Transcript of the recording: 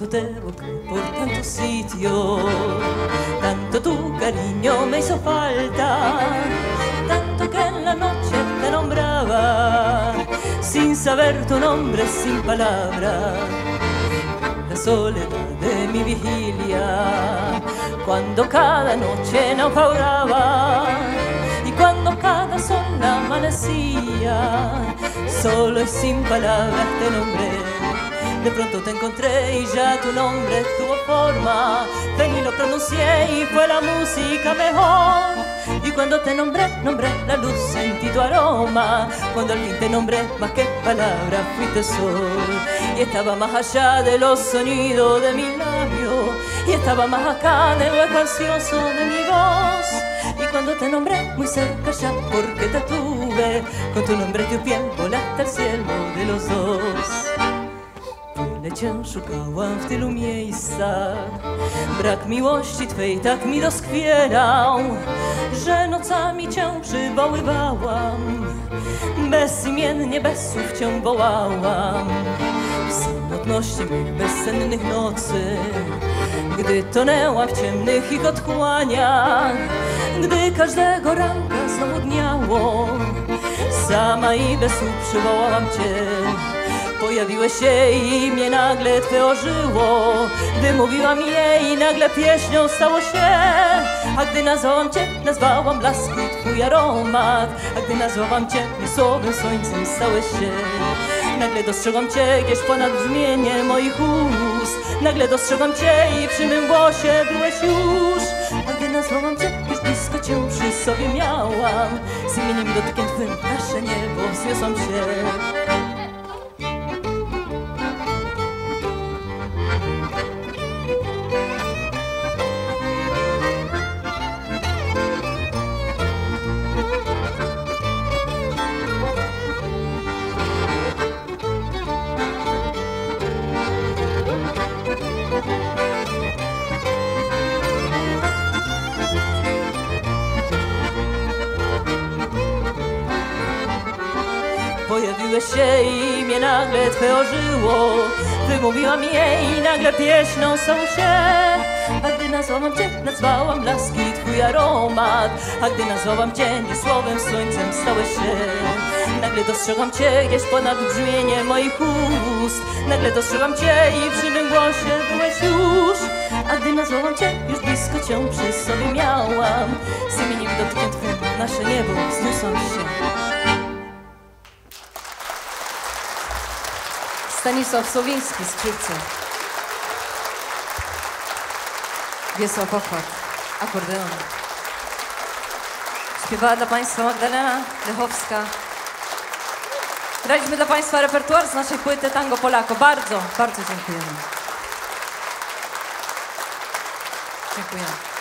discutevo que por tanto sitio, tanto tu cariño me hizo falta, tanto que en la noche te nombraba, sin saber tu nombre, sin palabra, la soledad de mi vigilia, cuando cada noche naufragaba y cuando cada sol amanecía, solo y sin palabras te nombré. De pronto te encontré y ya tu nombre tuvo forma. Ven y lo pronuncié y fue la música mejor. Y cuando te nombré, nombré la luz, sentí tu aroma. Cuando al fin te nombré, más que palabras, fuiste sol. Y estaba más allá de los sonidos de mi labio, y estaba más acá de lo espacioso de mi voz. Y cuando te nombré, muy cerca ya, porque te tuve, con tu nombre y tu piel volaste al cielo de los dos. Tyle cię szukałam w tylu miejscach, brak miłości twej tak mi doskwierał, że nocami cię przywoływałam, bezimiennie, bez słów cię wołałam. W samotności mych bezsennych nocy, gdy tonęłam w ciemnych ich otchłaniach, gdy każdego ranka znowu dniało, sama i bez słów przywołałam cię. Pojawiłeś się i mnie nagle twe ożyło, wymówiłam je i nagle pieśnią stało się. A gdy nazwałam cię, nazwałam blask i twój aromat, a gdy nazwałam cię, niesłowym słońcem stałeś się. Nagle dostrzegłam cię gdzieś ponad brzmienie moich ust, nagle dostrzegłam cię i przy mym głosie byłeś już. A gdy nazwałam cię, już blisko cię przy sobie miałam, z imieniem i dotykiem twym nasze niebo wzniosłam się. Pojawiłeś się i mnie nagle twe ożyło, wymówiłam je i nagle pieśnią stało się. A gdy nazwałam cię, nazwałam blask i twój aromat, a gdy nazwałam cię, niesłowem słońcem stałeś się. Nagle dostrzegłam cię gdzieś ponad brzmienie moich ust, nagle dostrzegłam cię i przy mym głosie byłeś już. A gdy nazwałam cię, już blisko cię przy sobie miałam, z imieniem i dotykiem twym nasze niebo wzniosłam się. Stanisław Sowiński, skrzypce. Wiesław Ochwat, akordeon. Śpiewała dla Państwa Magdalena Lechowska. Graliśmy dla Państwa repertuar z naszej płyty Tango Polako. Bardzo, bardzo dziękujemy. Dziękujemy.